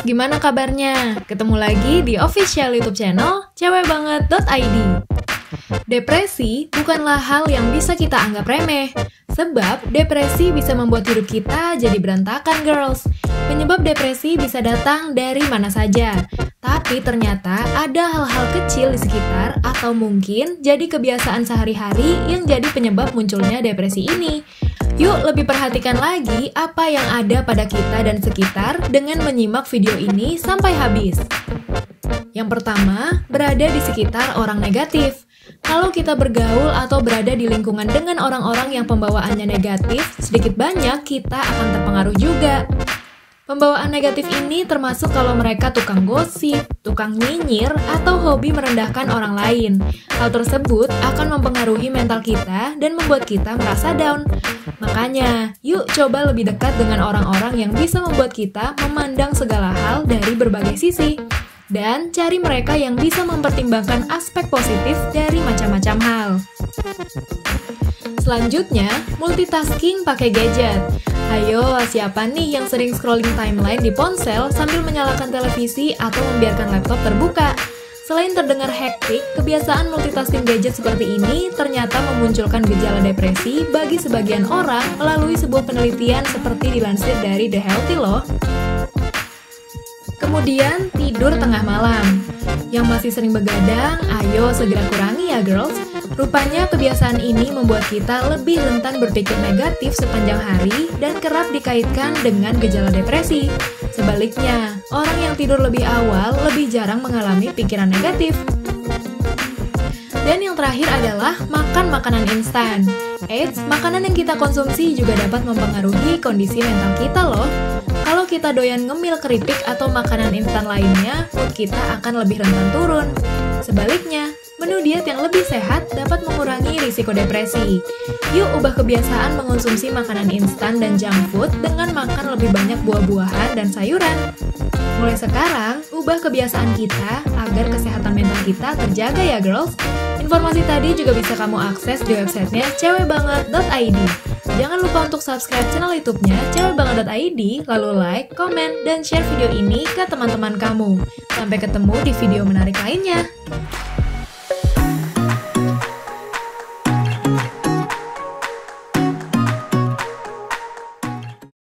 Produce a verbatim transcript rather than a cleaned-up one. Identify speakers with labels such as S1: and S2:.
S1: gimana kabarnya? Ketemu lagi di official YouTube channel cewek banget dot i d. Depresi bukanlah hal yang bisa kita anggap remeh, sebab depresi bisa membuat hidup kita jadi berantakan, girls. Penyebab depresi bisa datang dari mana saja, tapi ternyata ada hal-hal kecil di sekitar atau mungkin jadi kebiasaan sehari-hari yang jadi penyebab munculnya depresi ini. Yuk lebih perhatikan lagi apa yang ada pada kita dan sekitar dengan menyimak video ini sampai habis. Yang pertama, berada di sekitar orang negatif. Kalau kita bergaul atau berada di lingkungan dengan orang-orang yang pembawaannya negatif, sedikit banyak kita akan terpengaruh juga. Pembawaan negatif ini termasuk kalau mereka tukang gosip, tukang nyinyir, atau hobi merendahkan orang lain. Hal tersebut akan mempengaruhi mental kita dan membuat kita merasa down. Makanya, yuk coba lebih dekat dengan orang-orang yang bisa membuat kita memandang segala hal dari berbagai sisi. Dan cari mereka yang bisa mempertimbangkan aspek positif dari macam-macam hal. Selanjutnya, multitasking pakai gadget. Ayo, siapa nih yang sering scrolling timeline di ponsel sambil menyalakan televisi atau membiarkan laptop terbuka? Selain terdengar hektik, kebiasaan multitasking gadget seperti ini ternyata memunculkan gejala depresi bagi sebagian orang melalui sebuah penelitian seperti dilansir dari The Healthy loh. Kemudian, tidur tengah malam. Yang masih sering begadang, ayo segera kurangi ya girls. Rupanya kebiasaan ini membuat kita lebih rentan berpikir negatif sepanjang hari dan kerap dikaitkan dengan gejala depresi. Sebaliknya, orang yang tidur lebih awal lebih jarang mengalami pikiran negatif. Dan yang terakhir adalah makan makanan instan. Eits, makanan yang kita konsumsi juga dapat mempengaruhi kondisi mental kita loh. Kalau kita doyan ngemil keripik atau makanan instan lainnya, mood kita akan lebih rentan turun. Sebaliknya, menu diet yang lebih sehat dapat mengurangi risiko depresi. Yuk ubah kebiasaan mengonsumsi makanan instan dan junk food dengan makan lebih banyak buah-buahan dan sayuran. Mulai sekarang, ubah kebiasaan kita agar kesehatan mental kita terjaga ya girls. Informasi tadi juga bisa kamu akses di websitenya cewek banget dot i d. Jangan lupa untuk subscribe channel YouTube-nya cewek banget dot i d, lalu like, komen, dan share video ini ke teman-teman kamu. Sampai ketemu di video menarik lainnya.